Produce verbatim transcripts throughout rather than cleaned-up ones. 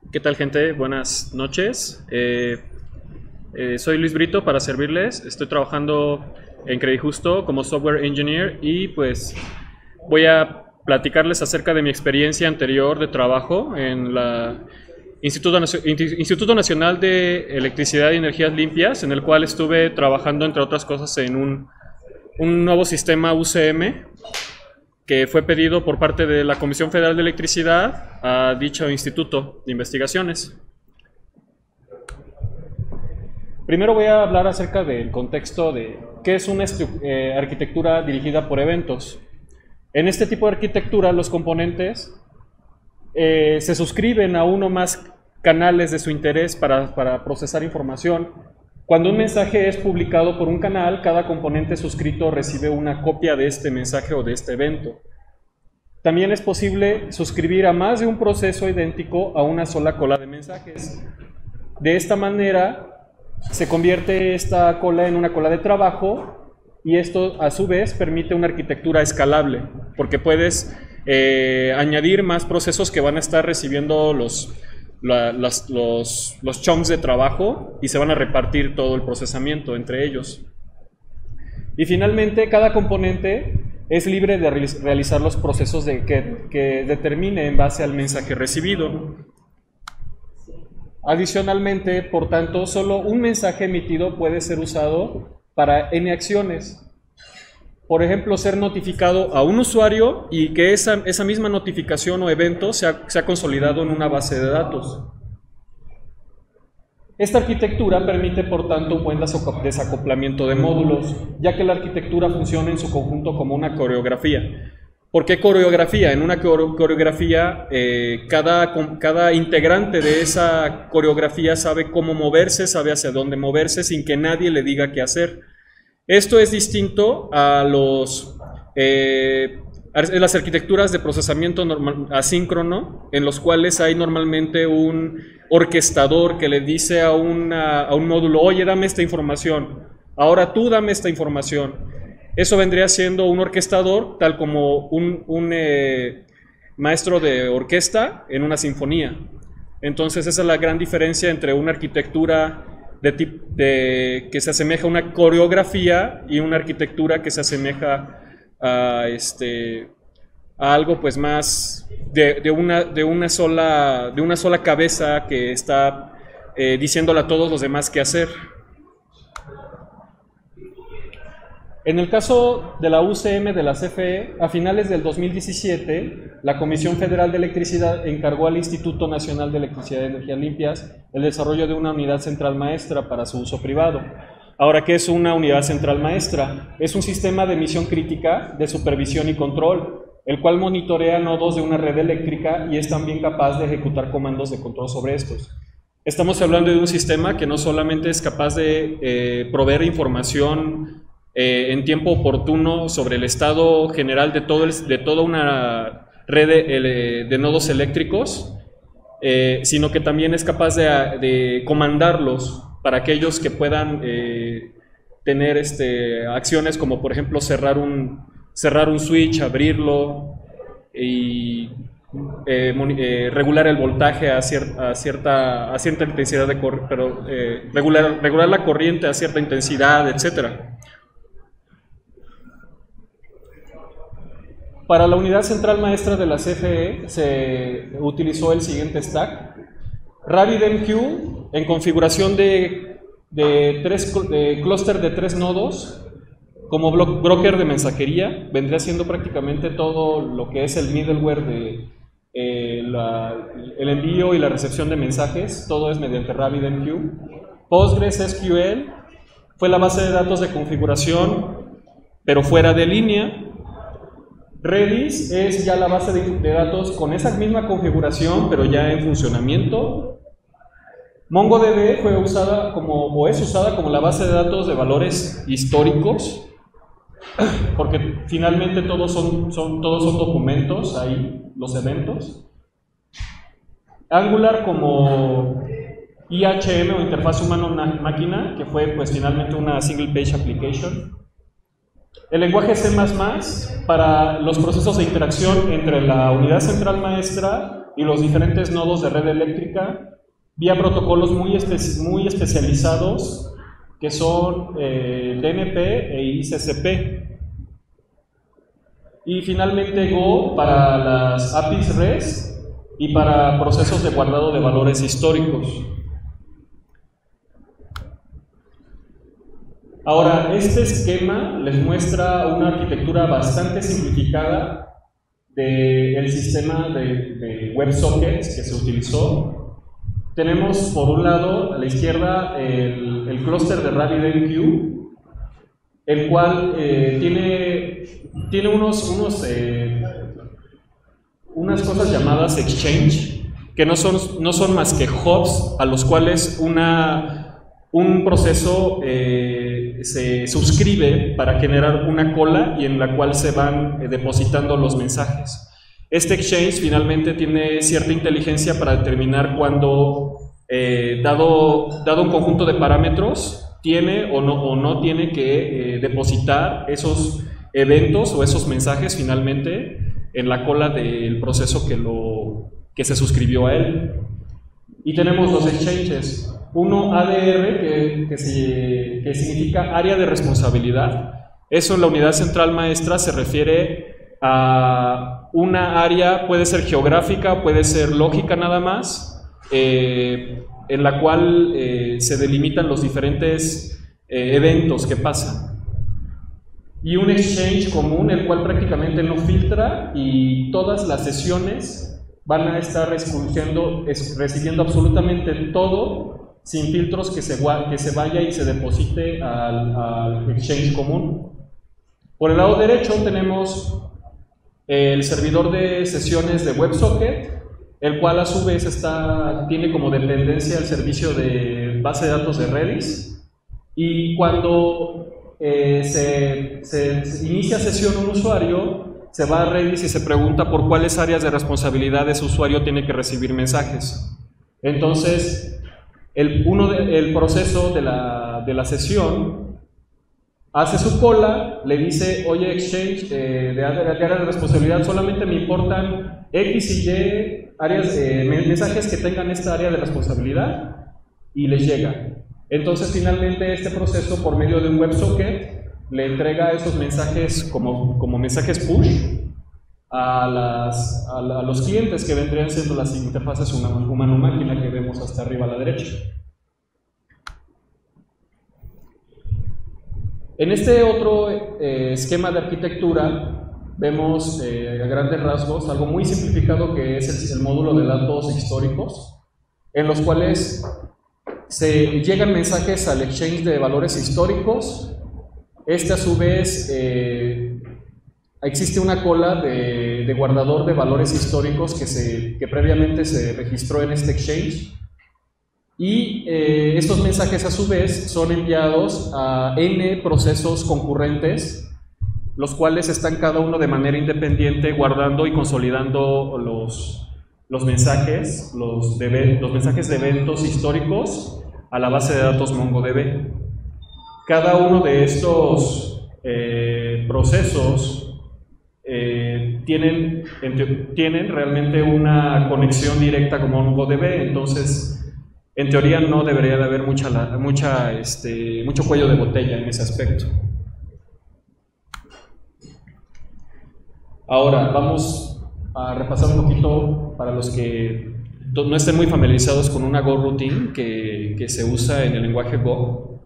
¿Qué tal, gente? Buenas noches. Eh, eh, soy Luis Brito para servirles. Estoy trabajando en Credijusto como software engineer y pues voy a platicarles acerca de mi experiencia anterior de trabajo en la Instituto, Instituto Nacional de Electricidad y Energías Limpias, en el cual estuve trabajando, entre otras cosas, en un, un nuevo sistema U C M que fue pedido por parte de la Comisión Federal de Electricidad a dicho instituto de investigaciones. Primero voy a hablar acerca del contexto de qué es una eh, arquitectura dirigida por eventos. En este tipo de arquitectura, los componentes eh, se suscriben a uno o más canales de su interés para, para procesar información. Cuando un mensaje es publicado por un canal, cada componente suscrito recibe una copia de este mensaje o de este evento. También es posible suscribir a más de un proceso idéntico a una sola cola de mensajes. De esta manera, se convierte esta cola en una cola de trabajo y esto, a su vez, permite una arquitectura escalable, porque puedes eh, añadir más procesos que van a estar recibiendo los... La, las, los, los chunks de trabajo y se van a repartir todo el procesamiento entre ellos. Y finalmente, cada componente es libre de realizar los procesos de que, que determine en base al mensaje recibido. Adicionalmente, por tanto, solo un mensaje emitido puede ser usado para N acciones. Por ejemplo, ser notificado a un usuario y que esa, esa misma notificación o evento sea, sea consolidado en una base de datos. Esta arquitectura permite, por tanto, un buen desacoplamiento de módulos, ya que la arquitectura funciona en su conjunto como una coreografía. ¿Por qué coreografía? En una coreografía, eh, cada, cada integrante de esa coreografía sabe cómo moverse, sabe hacia dónde moverse, sin que nadie le diga qué hacer. Esto es distinto a los, eh, las arquitecturas de procesamiento normal, asíncrono, en los cuales hay normalmente un orquestador que le dice a, una, a un módulo, oye, dame esta información, ahora tú dame esta información. Eso vendría siendo un orquestador, tal como un, un eh, maestro de orquesta en una sinfonía. Entonces esa es la gran diferencia entre una arquitectura De, de, que se asemeja a una coreografía y una arquitectura que se asemeja a, este, a algo pues más de, de, una, de, una sola, de una sola cabeza que está eh, diciéndole a todos los demás qué hacer. En el caso de la U C M de la C F E, a finales del dos mil diecisiete, la Comisión Federal de Electricidad encargó al Instituto Nacional de Electricidad y Energías Limpias el desarrollo de una unidad central maestra para su uso privado. Ahora, ¿qué es una unidad central maestra? Es un sistema de misión crítica de supervisión y control, el cual monitorea nodos de una red eléctrica y es también capaz de ejecutar comandos de control sobre estos. Estamos hablando de un sistema que no solamente es capaz de eh, proveer información Eh, en tiempo oportuno sobre el estado general de, todo el, de toda una red de, de nodos eléctricos, eh, sino que también es capaz de, de comandarlos para aquellos que puedan eh, tener este, acciones como, por ejemplo, cerrar un, cerrar un switch, abrirlo y eh, eh, regular el voltaje a, cier, a, cierta, a cierta intensidad de corriente, pero eh, regular, regular la corriente a cierta intensidad, etcétera. Para la unidad central maestra de la C F E se utilizó el siguiente stack: RabbitMQ en configuración de, de, tres, de clúster de tres nodos como broker de mensajería. Vendría siendo prácticamente todo lo que es el middleware de eh, la, el envío y la recepción de mensajes, todo es mediante RabbitMQ. PostgreSQL fue la base de datos de configuración, pero fuera de línea. Redis es ya la base de, de datos con esa misma configuración, pero ya en funcionamiento. MongoDB fue usada como, o es usada como la base de datos de valores históricos, porque finalmente todos son, son, todos son documentos ahí, los eventos. Angular como I H M o interfaz humano-máquina, que fue pues finalmente una single page application. El lenguaje C más más para los procesos de interacción entre la unidad central maestra y los diferentes nodos de red eléctrica vía protocolos muy, espe muy especializados que son eh, D N P e I C C P. Y finalmente Go para las A P Is REST y para procesos de guardado de valores históricos. Ahora, este esquema les muestra una arquitectura bastante simplificada del sistema de, de WebSockets que se utilizó. Tenemos por un lado a la izquierda el, el clúster de RabbitMQ, el cual eh, tiene, tiene unos, unos, eh, unas cosas llamadas exchange, que no son, no son más que hubs a los cuales una, un proceso eh, se suscribe para generar una cola y en la cual se van eh, depositando los mensajes. Este exchange finalmente tiene cierta inteligencia para determinar cuándo, eh, dado, dado un conjunto de parámetros, tiene o no, o no tiene que eh, depositar esos eventos o esos mensajes finalmente en la cola del proceso que, lo, que se suscribió a él. Y tenemos dos exchanges. Uno, A D R, que, que, se, que significa área de responsabilidad. Eso en la unidad central maestra se refiere a una área, puede ser geográfica, puede ser lógica nada más, eh, en la cual eh, se delimitan los diferentes eh, eventos que pasan. Y un exchange común, el cual prácticamente no filtra y todas las sesiones van a estar recibiendo, recibiendo absolutamente todo sin filtros que se, que se vaya y se deposite al, al exchange común. Por el lado derecho tenemos el servidor de sesiones de WebSocket, el cual a su vez está, tiene como dependencia el servicio de base de datos de Redis, y cuando eh, se, se, se inicia sesión un usuario, se va a Redis y se pregunta por cuáles áreas de responsabilidad ese usuario tiene que recibir mensajes. Entonces, el, uno de, el proceso de la, de la sesión hace su cola, le dice, oye, Exchange, eh, de área de responsabilidad, solamente me importan X y Y áreas, eh, mensajes que tengan esta área de responsabilidad, y les llega. Entonces, finalmente, este proceso, por medio de un WebSocket, le entrega esos mensajes como, como mensajes push a, las, a, la, a los clientes, que vendrían siendo las interfaces humano-máquina que vemos hasta arriba a la derecha. En este otro eh, esquema de arquitectura vemos eh, a grandes rasgos algo muy simplificado, que es el, el módulo de datos históricos, en los cuales se llegan mensajes al exchange de valores históricos. Este a su vez eh, existe una cola de, de guardador de valores históricos que, se, que previamente se registró en este exchange. Y eh, estos mensajes a su vez son enviados a N procesos concurrentes, los cuales están cada uno de manera independiente guardando y consolidando los, los mensajes, los, de, los mensajes de eventos históricos a la base de datos MongoDB. Cada uno de estos eh, procesos eh, tienen, tienen realmente una conexión directa con MongoDB, entonces en teoría no debería de haber mucha, mucha, este, mucho cuello de botella en ese aspecto. Ahora vamos a repasar un poquito para los que no estén muy familiarizados con una Go routine que, que se usa en el lenguaje Go.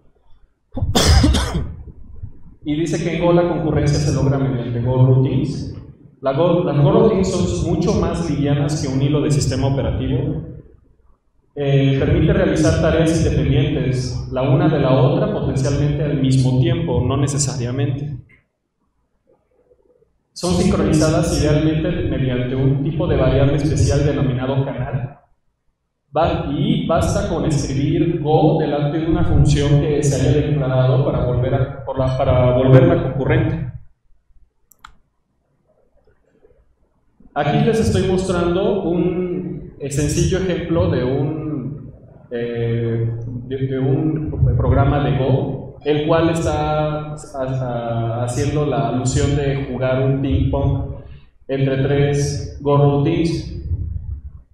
Y dice que en Go la concurrencia se logra mediante Go routines. La Go, las Go routines son mucho más livianas que un hilo de sistema operativo. Eh, permite realizar tareas independientes, la una de la otra, potencialmente al mismo tiempo, no necesariamente. Son sincronizadas idealmente mediante un tipo de variable especial denominado canal. Y basta con escribir Go delante de una función que se haya declarado para, volver a, por la, para volverla concurrente. Aquí les estoy mostrando un sencillo ejemplo de un Eh, de, de un programa de Go, el cual está a, a, haciendo la alusión de jugar un ping pong entre tres Go routines.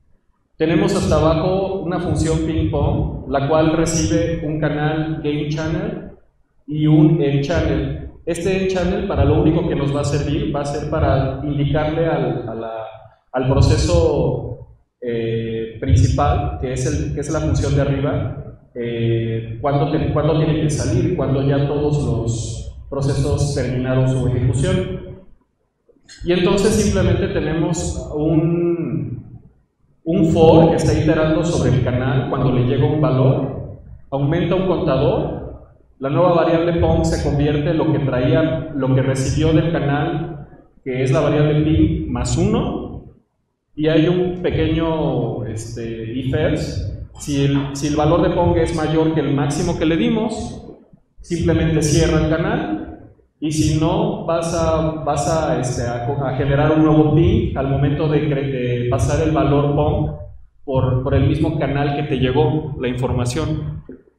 Tenemos hasta abajo una función ping pong, la cual recibe un canal game channel y un end channel. Este end channel, para lo único que nos va a servir, va a ser para indicarle al, a la, al proceso eh, principal, que es, el, que es la función de arriba, eh, cuándo, te, cuándo tiene que salir, cuando ya todos los procesos terminaron su ejecución. Y entonces simplemente tenemos un, un for que está iterando sobre el canal cuando le llega un valor, aumenta un contador. La nueva variable pong se convierte en lo que traía, lo que recibió del canal, que es la variable ping más uno, y hay un pequeño este, if else. Si el, si el valor de pong es mayor que el máximo que le dimos, simplemente cierra el canal, y si no, vas a, vas a, este, a, a generar un nuevo ping al momento de, de pasar el valor pong por, por el mismo canal que te llegó la información.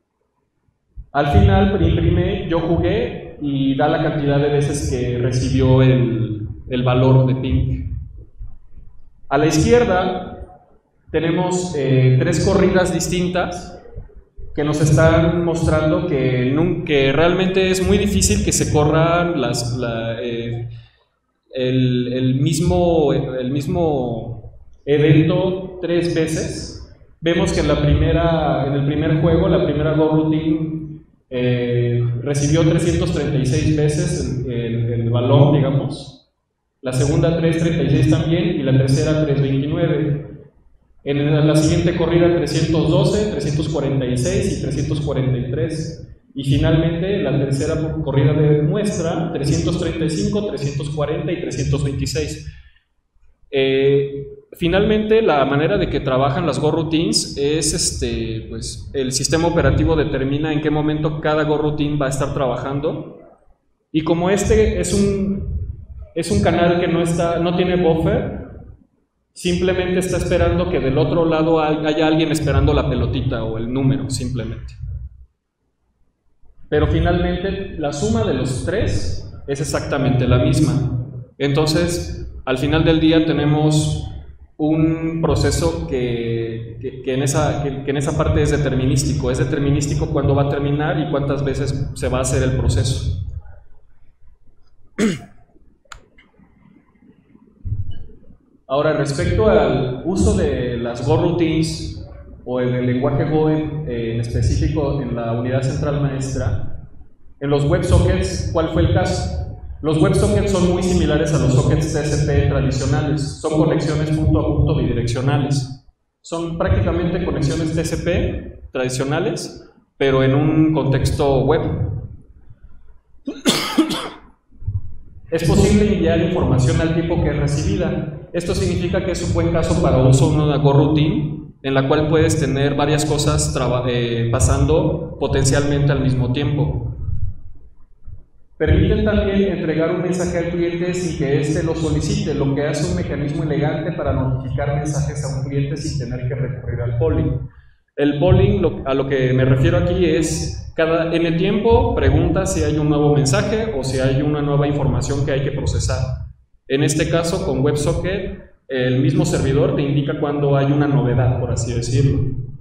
Al final imprime yo jugué y da la cantidad de veces que recibió el, el valor de ping. A la izquierda tenemos eh, tres corridas distintas que nos están mostrando que, que realmente es muy difícil que se corran las, la, eh, el, el, mismo, el mismo evento tres veces. Vemos que en, la primera, en el primer juego, la primera go routine Eh, recibió trescientas treinta y seis veces el, el, el balón, digamos, la segunda trescientos treinta y seis también y la tercera trescientos veintinueve. En la siguiente corrida trescientos doce, trescientos cuarenta y seis y trescientos cuarenta y tres. Y finalmente la tercera corrida de muestra trescientos treinta y cinco, trescientos cuarenta y trescientos veintiséis. Eh, Finalmente, la manera de que trabajan las Go Routines es, este, pues, el sistema operativo determina en qué momento cada Go Routine va a estar trabajando, y como este es un, es un canal que no, está, no tiene buffer, simplemente está esperando que del otro lado haya alguien esperando la pelotita o el número, simplemente. Pero finalmente, la suma de los tres es exactamente la misma. Entonces, al final del día tenemos un proceso que, que, que, en esa, que, que en esa parte es determinístico. Es determinístico cuándo va a terminar y cuántas veces se va a hacer el proceso. Ahora, respecto al uso de las Go Routines o el lenguaje Go en, en específico en la unidad central maestra, en los WebSockets, ¿cuál fue el caso? Los WebSockets son muy similares a los sockets T C P tradicionales, son conexiones punto a punto bidireccionales. Son prácticamente conexiones T C P tradicionales, pero en un contexto web. Es posible enviar información al tiempo que es recibida. Esto significa que es un buen caso para uso de una Go Routine, en la cual puedes tener varias cosas eh, pasando potencialmente al mismo tiempo. Permiten también entregar un mensaje al cliente sin que éste lo solicite, lo que hace un mecanismo elegante para notificar mensajes a un cliente sin tener que recurrir al polling. El polling, lo, a lo que me refiero aquí es, cada N tiempo pregunta si hay un nuevo mensaje o si hay una nueva información que hay que procesar. En este caso, con WebSocket, el mismo servidor te indica cuando hay una novedad, por así decirlo.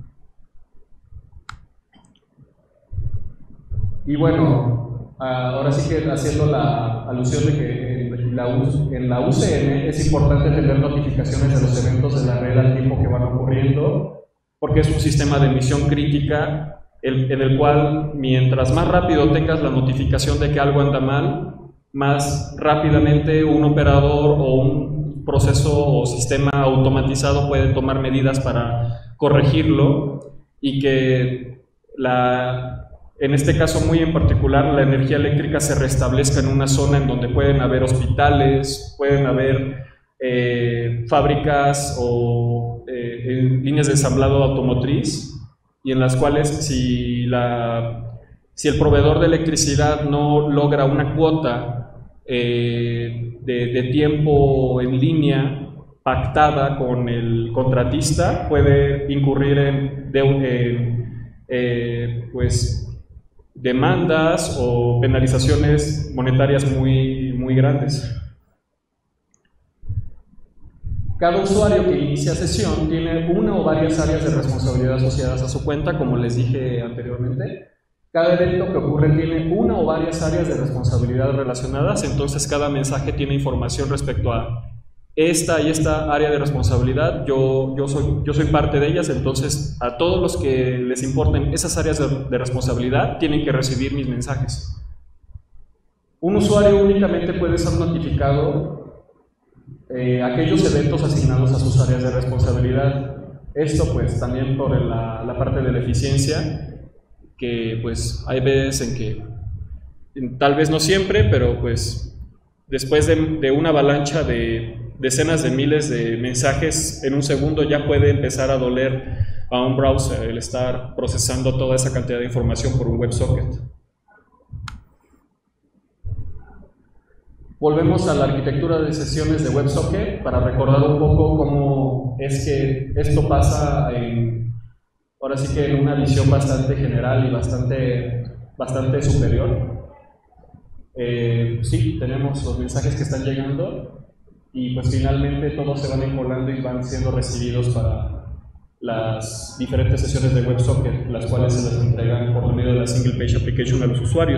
Y bueno, ahora sí que haciendo la alusión de que en la, en la U C N es importante tener notificaciones de los eventos de la red al tiempo que van ocurriendo, porque es un sistema de emisión crítica el, en el cual mientras más rápido tengas la notificación de que algo anda mal, más rápidamente un operador o un proceso o sistema automatizado puede tomar medidas para corregirlo y que la... En este caso muy en particular, la energía eléctrica se restablezca en una zona en donde pueden haber hospitales, pueden haber eh, fábricas o eh, líneas de ensamblado automotriz, y en las cuales si, la, si el proveedor de electricidad no logra una cuota eh, de, de tiempo en línea pactada con el contratista, puede incurrir en, de, en eh, pues, demandas o penalizaciones monetarias muy, muy grandes. Cada usuario que inicia sesión tiene una o varias áreas de responsabilidad asociadas a su cuenta, como les dije anteriormente. Cada evento que ocurre tiene una o varias áreas de responsabilidad relacionadas, entonces cada mensaje tiene información respecto a esta y esta área de responsabilidad, yo, yo, soy, yo soy parte de ellas, entonces a todos los que les importen esas áreas de, de responsabilidad tienen que recibir mis mensajes. Un usuario únicamente puede ser notificado Eh, aquellos eventos asignados a sus áreas de responsabilidad. Esto pues también por la, la parte de la eficiencia, que pues hay veces en que, tal vez no siempre, pero pues después de, de una avalancha de decenas de miles de mensajes en un segundo ya puede empezar a doler a un browser el estar procesando toda esa cantidad de información por un WebSocket. Volvemos a la arquitectura de sesiones de WebSocket para recordar un poco cómo es que esto pasa en, ahora sí que en una visión bastante general y bastante, bastante superior. Eh, sí, tenemos los mensajes que están llegando y pues finalmente todos se van encolando y van siendo recibidos para las diferentes sesiones de WebSocket, las cuales se les entregan por medio de la Single Page Application a los usuarios.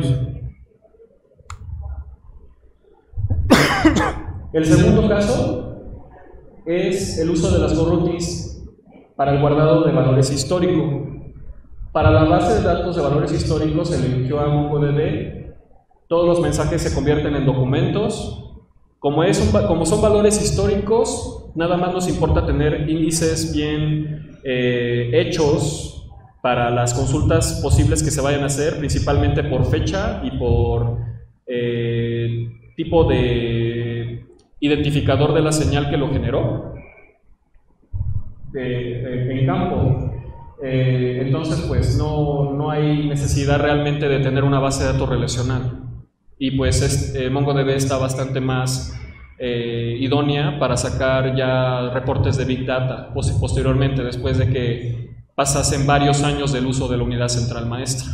El segundo caso es el uso de las coroutines para el guardado de valores históricos. Para la base de datos de valores históricos se le eligió a MongoDB. Todos los mensajes se convierten en documentos. Como, es un, como son valores históricos, nada más nos importa tener índices bien eh, hechos para las consultas posibles que se vayan a hacer, principalmente por fecha y por eh, tipo de identificador de la señal que lo generó de, de, en campo. Eh, entonces, pues no, no hay necesidad realmente de tener una base de datos relacional. Y pues es, eh, MongoDB está bastante más eh, idónea para sacar ya reportes de Big Data posteriormente, después de que pasasen varios años del uso de la unidad central maestra.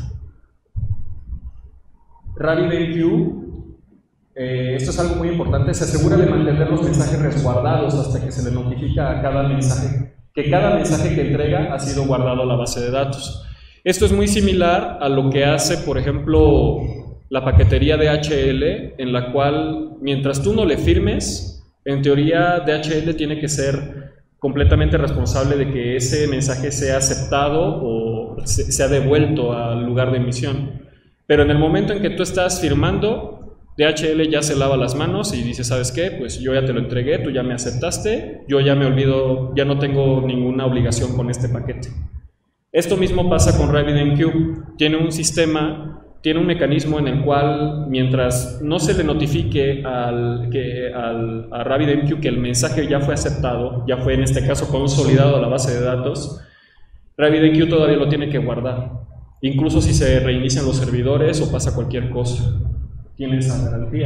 RabbitMQ. Eh, esto es algo muy importante, se asegura de mantener los mensajes resguardados hasta que se le notifica a cada mensaje, que cada mensaje que entrega ha sido guardado a la base de datos. Esto es muy similar a lo que hace, por ejemplo, la paquetería D H L, en la cual, mientras tú no le firmes, en teoría D H L tiene que ser completamente responsable de que ese mensaje sea aceptado o sea devuelto al lugar de emisión. Pero en el momento en que tú estás firmando, D H L ya se lava las manos y dice, ¿sabes qué? Pues yo ya te lo entregué, tú ya me aceptaste, yo ya me olvido, ya no tengo ninguna obligación con este paquete. Esto mismo pasa con RabbitMQ. Tiene un sistema, tiene un mecanismo en el cual, mientras no se le notifique al, que, al, a RabbitMQ que el mensaje ya fue aceptado, ya fue en este caso consolidado a la base de datos, RabbitMQ todavía lo tiene que guardar, incluso si se reinician los servidores o pasa cualquier cosa. Tiene esa garantía.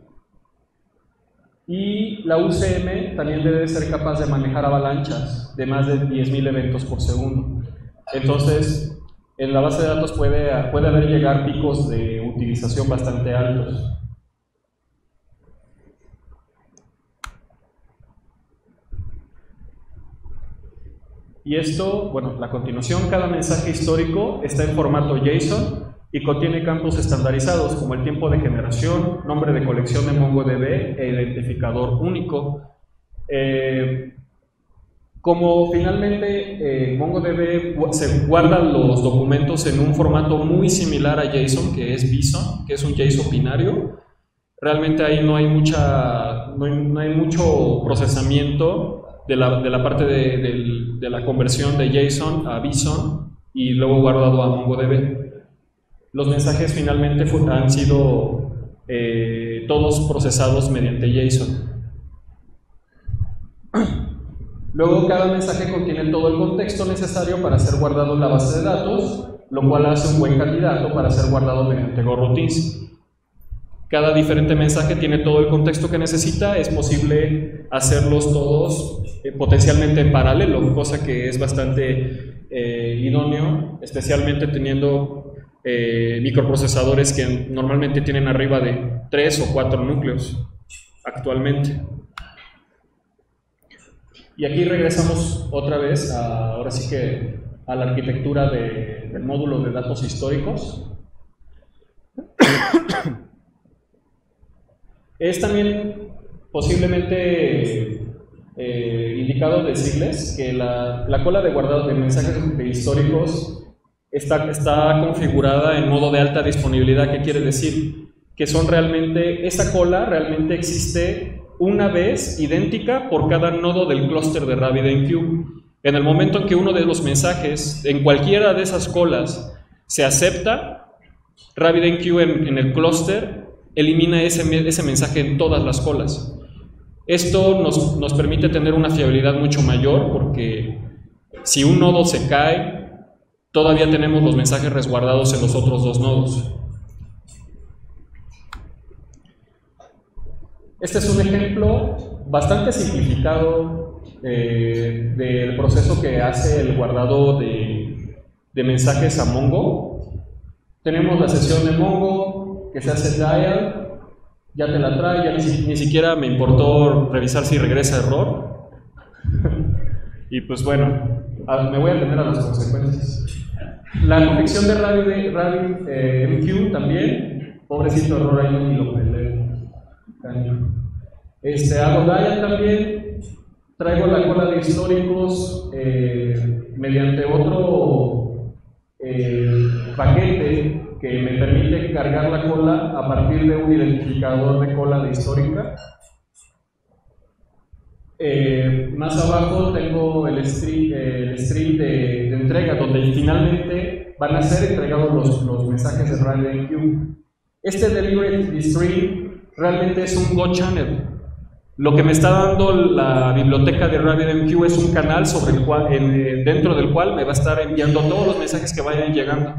Y la U C M también debe ser capaz de manejar avalanchas de más de diez mil eventos por segundo. Entonces, en la base de datos puede, puede haber llegar picos de utilización bastante altos. Y esto, bueno, la continuación, cada mensaje histórico está en formato JSON y contiene campos estandarizados como el tiempo de generación, nombre de colección de MongoDB e identificador único. Eh, como finalmente eh, MongoDB se guardan los documentos en un formato muy similar a JSON, que es BSON, que es un JSON binario, realmente ahí no hay, mucha, no hay, no hay mucho procesamiento de la, de la parte de, de, de la conversión de JSON a BSON y luego guardado a MongoDB. Los mensajes finalmente han sido eh, todos procesados mediante JSON. Luego cada mensaje contiene todo el contexto necesario para ser guardado en la base de datos, lo cual hace un buen candidato para ser guardado mediante coroutines. Cada diferente mensaje tiene todo el contexto que necesita, es posible hacerlos todos eh, potencialmente en paralelo, cosa que es bastante eh, idóneo, especialmente teniendo Eh, microprocesadores que normalmente tienen arriba de tres o cuatro núcleos actualmente. Y aquí regresamos otra vez, a, ahora sí que a la arquitectura de, del módulo de datos históricos. Es también posiblemente eh, indicado decirles que la, la cola de guardado de mensajes históricos está, está configurada en modo de alta disponibilidad. ¿Qué quiere decir? Que son realmente, esa cola realmente existe una vez idéntica por cada nodo del clúster de RabbitMQ. En el momento en que uno de los mensajes, en cualquiera de esas colas, se acepta, RabbitMQ en, en el clúster elimina ese, ese mensaje en todas las colas. Esto nos, nos permite tener una fiabilidad mucho mayor, porque si un nodo se cae, todavía tenemos los mensajes resguardados en los otros dos nodos. Este es un ejemplo bastante simplificado eh, del proceso que hace el guardado de, de mensajes a Mongo. Tenemos la sesión de Mongo que se hace dial, ya te la trae, ya ni, ni siquiera me importó revisar si regresa error. Y pues bueno, a, me voy a atender a las consecuencias. La confección de RabbitMQ Rabbit, eh, también, pobrecito error ahí y lo peleé. Este, hago dial también, traigo la cola de históricos eh, mediante otro eh, paquete que me permite cargar la cola a partir de un identificador de cola de histórica. Eh, más abajo tengo el stream, eh, el stream de, de entrega, donde finalmente van a ser entregados los, los mensajes de RabbitMQ. Este delivery stream realmente es un Go channel. Lo que me está dando la biblioteca de RabbitMQ es un canal sobre el cual, en, dentro del cual me va a estar enviando todos los mensajes que vayan llegando.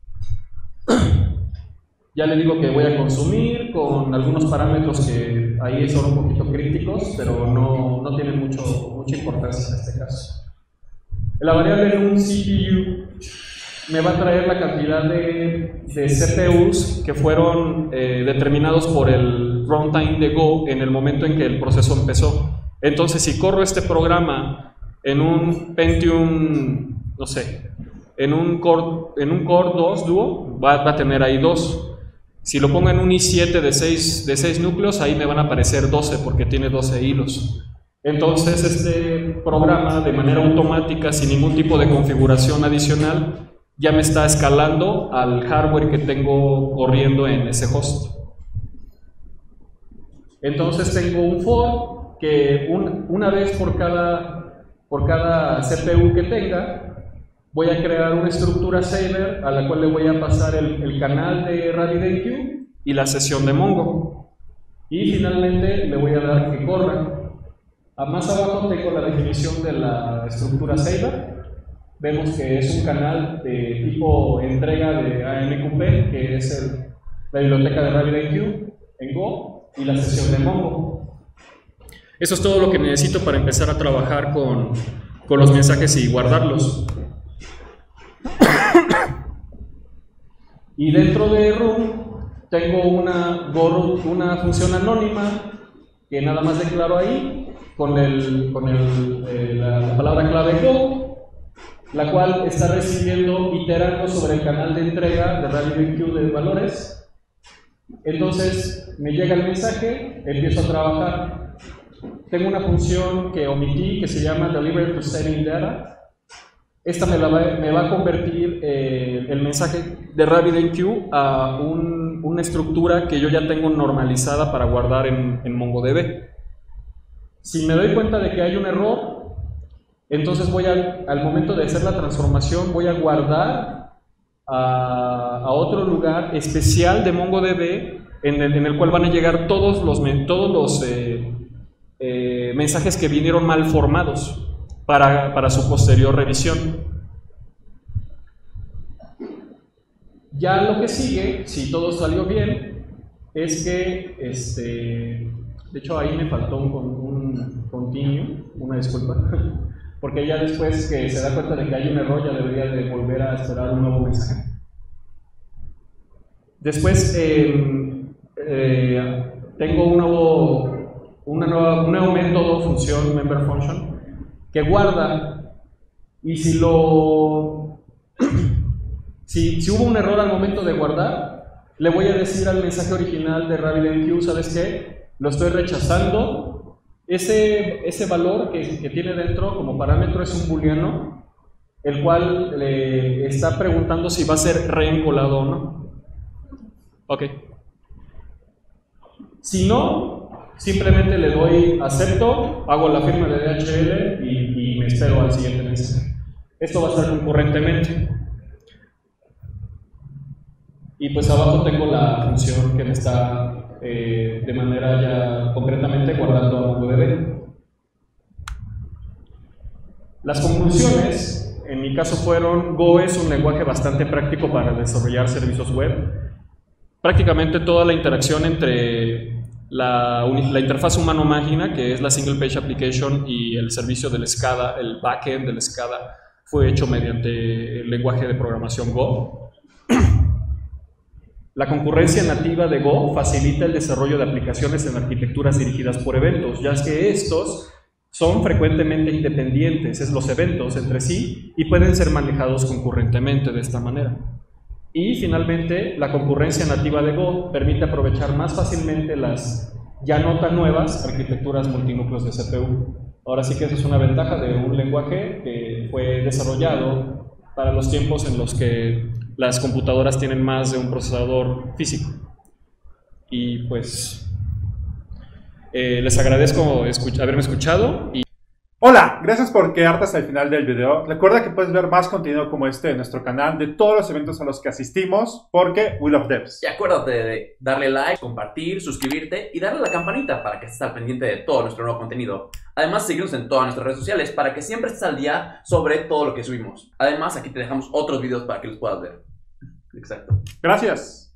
Ya le digo que voy a consumir con algunos parámetros que ahí son un poquito críticos, pero no, no tienen mucho, mucha importancia en este caso. La variable en un C P U me va a traer la cantidad de, de C P Us que fueron eh, determinados por el runtime de Go en el momento en que el proceso empezó. Entonces, si corro este programa en un Pentium, no sé, en un Core, en un Core dos Duo, va, va a tener ahí dos. Si lo pongo en un i siete de seis, de seis núcleos, ahí me van a aparecer doce porque tiene doce hilos. Entonces, este programa, de manera automática, sin ningún tipo de configuración adicional, ya me está escalando al hardware que tengo corriendo en ese host. Entonces tengo un for que un, una vez por cada, por cada C P U que tenga, voy a crear una estructura saver a la cual le voy a pasar el, el canal de RabbitMQ y la sesión de Mongo. Y finalmente le voy a dar que corra. A más abajo tengo la definición de la estructura saver. Vemos que es un canal de tipo entrega de A M Q P, que es el, la biblioteca de RabbitMQ en Go, y la sesión de Mongo. Eso es todo lo que necesito para empezar a trabajar con, con los mensajes y guardarlos. Y dentro de room tengo una, una función anónima que nada más declaro ahí con, el, con el, eh, la, la palabra clave Go, la cual está recibiendo, iterando sobre el canal de entrega de RabbitMQ de valores. Entonces me llega el mensaje, empiezo a trabajar. Tengo una función que omití que se llama Deliver to Setting Data. Esta me, la va, me va a convertir eh, el mensaje de RabbitMQ a un, una estructura que yo ya tengo normalizada para guardar en, en MongoDB. Si me doy cuenta de que hay un error, entonces voy a, al momento de hacer la transformación, voy a guardar a, a otro lugar especial de MongoDB en el, en el cual van a llegar todos los, todos los eh, eh, mensajes que vinieron mal formados para, para su posterior revisión. Ya lo que sigue, si todo salió bien, es que, este, de hecho ahí me faltó un, un continue, una disculpa, porque ya después que se da cuenta de que hay un error ya debería de volver a esperar un nuevo mensaje. Después eh, eh, tengo un nuevo, una nueva, un nuevo método, función, member function, que guarda, y si lo si, si hubo un error al momento de guardar, le voy a decir al mensaje original de RabbitMQ, ¿sabes qué? Lo estoy rechazando. Ese, ese valor que, que tiene dentro como parámetro es un booleano, el cual le está preguntando si va a ser reencolado o no. Ok. Si no, simplemente le doy acepto, hago la firma de D H L y, y me espero al siguiente mensaje. Esto va a estar concurrentemente. Y pues abajo tengo la función que me está eh, de manera ya concretamente guardando a MongoDB. Las conclusiones, en mi caso fueron: Go es un lenguaje bastante práctico para desarrollar servicios web. Prácticamente toda la interacción entre la, la interfaz humano-máquina, que es la Single Page Application, y el servicio del SCADA, el backend del SCADA, fue hecho mediante el lenguaje de programación Go. La concurrencia nativa de Go facilita el desarrollo de aplicaciones en arquitecturas dirigidas por eventos, ya que estos son frecuentemente independientes, es los eventos entre sí, y pueden ser manejados concurrentemente de esta manera. Y finalmente, la concurrencia nativa de Go permite aprovechar más fácilmente las ya no tan nuevas arquitecturas multinúcleos de C P U. Ahora sí que eso es una ventaja de un lenguaje que fue desarrollado para los tiempos en los que las computadoras tienen más de un procesador físico. Y pues eh, les agradezco escuch- haberme escuchado. Y Hola, gracias por quedarte hasta el final del video. Recuerda que puedes ver más contenido como este en nuestro canal, de todos los eventos a los que asistimos, porque we love devs. Y acuérdate de darle like, compartir, suscribirte y darle a la campanita para que estés al pendiente de todo nuestro nuevo contenido. Además, seguirnos en todas nuestras redes sociales para que siempre estés al día sobre todo lo que subimos. Además, aquí te dejamos otros videos para que los puedas ver. Exacto. Gracias.